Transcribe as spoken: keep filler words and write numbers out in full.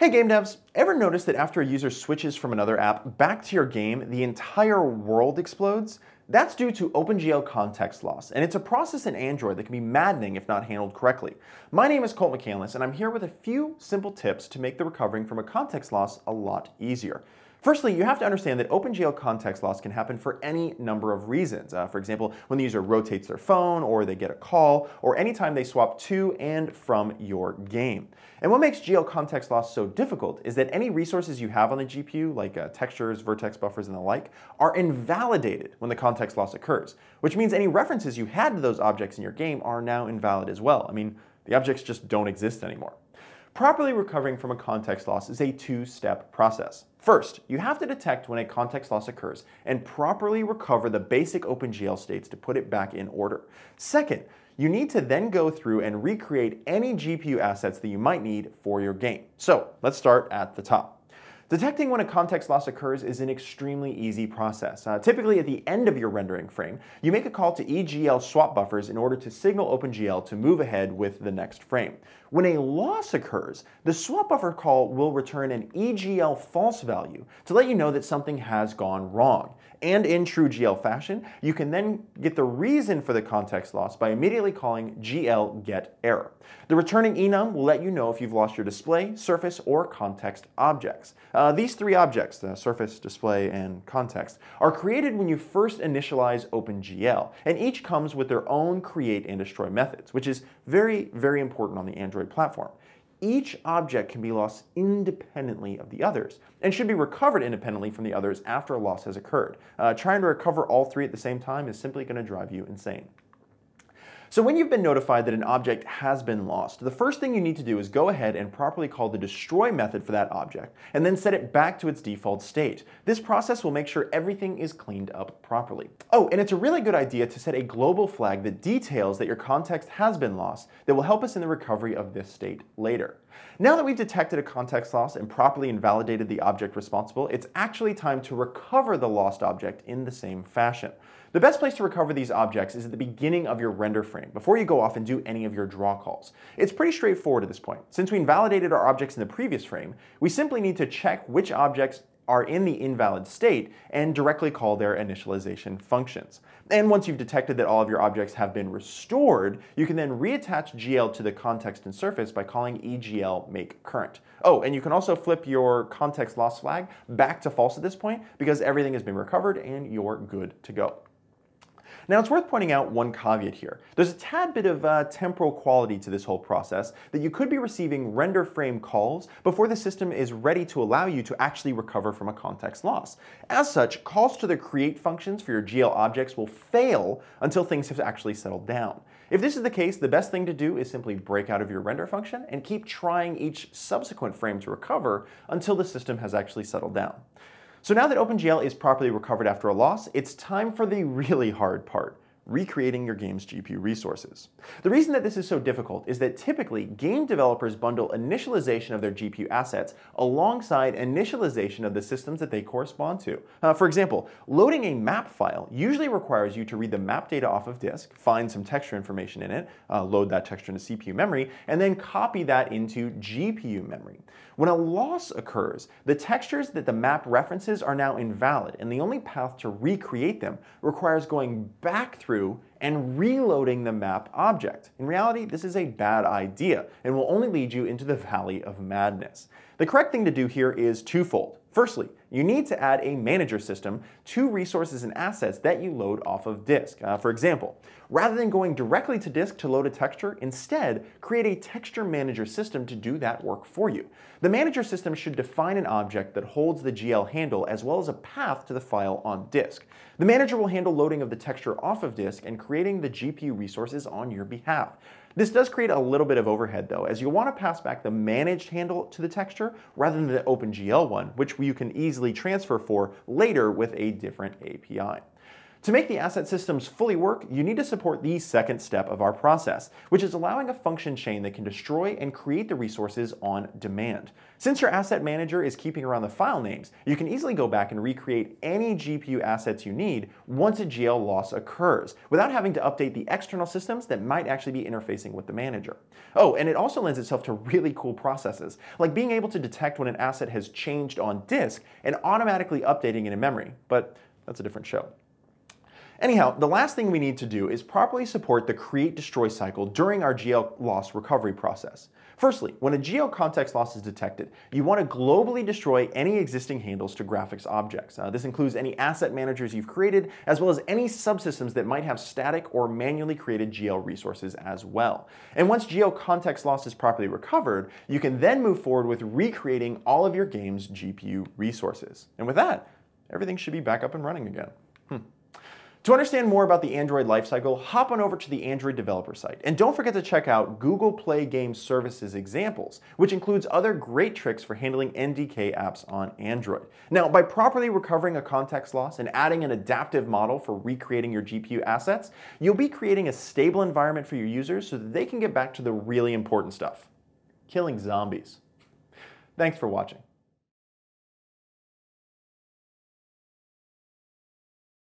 Hey game devs, ever notice that after a user switches from another app back to your game, the entire world explodes? That's due to OpenGL Context Loss, and it's a process in Android that can be maddening if not handled correctly. My name is Colt, and I'm here with a few simple tips to make the recovering from a context loss a lot easier. Firstly, you have to understand that OpenGL context loss can happen for any number of reasons. Uh, for example, when the user rotates their phone, or they get a call, or anytime they swap to and from your game. And what makes G L context loss so difficult is that any resources you have on the G P U, like uh, textures, vertex buffers, and the like, are invalidated when the context loss occurs, which means any references you had to those objects in your game are now invalid as well. I mean, the objects just don't exist anymore. Properly recovering from a context loss is a two-step process. First, you have to detect when a context loss occurs and properly recover the basic OpenGL states to put it back in order. Second, you need to then go through and recreate any G P U assets that you might need for your game. So let's start at the top. Detecting when a context loss occurs is an extremely easy process. Uh, typically at the end of your rendering frame, you make a call to E G L swap buffers in order to signal OpenGL to move ahead with the next frame. When a loss occurs, the swap buffer call will return an E G L false value to let you know that something has gone wrong. And in true G L fashion, you can then get the reason for the context loss by immediately calling G L get error. The returning enum will let you know if you've lost your display, surface, or context objects. Uh, these three objects, the surface, display, and context, are created when you first initialize OpenGL, and each comes with their own create and destroy methods, which is very, very important on the Android platform. Each object can be lost independently of the others and should be recovered independently from the others after a loss has occurred. Uh, trying to recover all three at the same time is simply going to drive you insane. So when you've been notified that an object has been lost, the first thing you need to do is go ahead and properly call the destroy method for that object and then set it back to its default state. This process will make sure everything is cleaned up properly. Oh, and it's a really good idea to set a global flag that details that your context has been lost that will help us in the recovery of this state later. Now that we've detected a context loss and properly invalidated the object responsible, it's actually time to recover the lost object in the same fashion. The best place to recover these objects is at the beginning of your render frame, before you go off and do any of your draw calls. It's pretty straightforward at this point. Since we invalidated our objects in the previous frame, we simply need to check which objects are in the invalid state and directly call their initialization functions. And once you've detected that all of your objects have been restored, you can then reattach G L to the context and surface by calling E G L make current. Oh, and you can also flip your context loss flag back to false at this point because everything has been recovered and you're good to go. Now it's worth pointing out one caveat here. There's a tad bit of uh, temporal quality to this whole process that you could be receiving render frame calls before the system is ready to allow you to actually recover from a context loss. As such, calls to the create functions for your G L objects will fail until things have actually settled down. If this is the case, the best thing to do is simply break out of your render function and keep trying each subsequent frame to recover until the system has actually settled down. So now that OpenGL is properly recovered after a loss, it's time for the really hard part, recreating your game's G P U resources. The reason that this is so difficult is that typically game developers bundle initialization of their G P U assets alongside initialization of the systems that they correspond to. Uh, for example, loading a map file usually requires you to read the map data off of disk, find some texture information in it, uh, load that texture into C P U memory, and then copy that into G P U memory. When a loss occurs, the textures that the map references are now invalid, and the only path to recreate them requires going back through and reloading the map object. In reality, this is a bad idea and will only lead you into the valley of madness. The correct thing to do here is twofold. Firstly, you need to add a manager system to resources and assets that you load off of disk. Uh, for example, rather than going directly to disk to load a texture, instead create a texture manager system to do that work for you. The manager system should define an object that holds the G L handle as well as a path to the file on disk. The manager will handle loading of the texture off of disk and creating the G P U resources on your behalf. This does create a little bit of overhead though, as you'll want to pass back the managed handle to the texture rather than the OpenGL one, which you can easily transfer for later with a different A P I. To make the asset systems fully work, you need to support the second step of our process, which is allowing a function chain that can destroy and create the resources on demand. Since your asset manager is keeping around the file names, you can easily go back and recreate any G P U assets you need once a G L loss occurs, without having to update the external systems that might actually be interfacing with the manager. Oh, and it also lends itself to really cool processes, like being able to detect when an asset has changed on disk and automatically updating it in memory, but that's a different show. Anyhow, the last thing we need to do is properly support the create-destroy cycle during our G L loss recovery process. Firstly, when a G L context loss is detected, you want to globally destroy any existing handles to graphics objects. Uh, this includes any asset managers you've created, as well as any subsystems that might have static or manually created G L resources as well. And once G L context loss is properly recovered, you can then move forward with recreating all of your game's G P U resources. And with that, everything should be back up and running again. Hmm. To understand more about the Android lifecycle, hop on over to the Android developer site. And don't forget to check out Google Play Game Services examples, which includes other great tricks for handling N D K apps on Android. Now, by properly recovering a context loss and adding an adaptive model for recreating your G P U assets, you'll be creating a stable environment for your users so that they can get back to the really important stuff: killing zombies. Thanks for watching.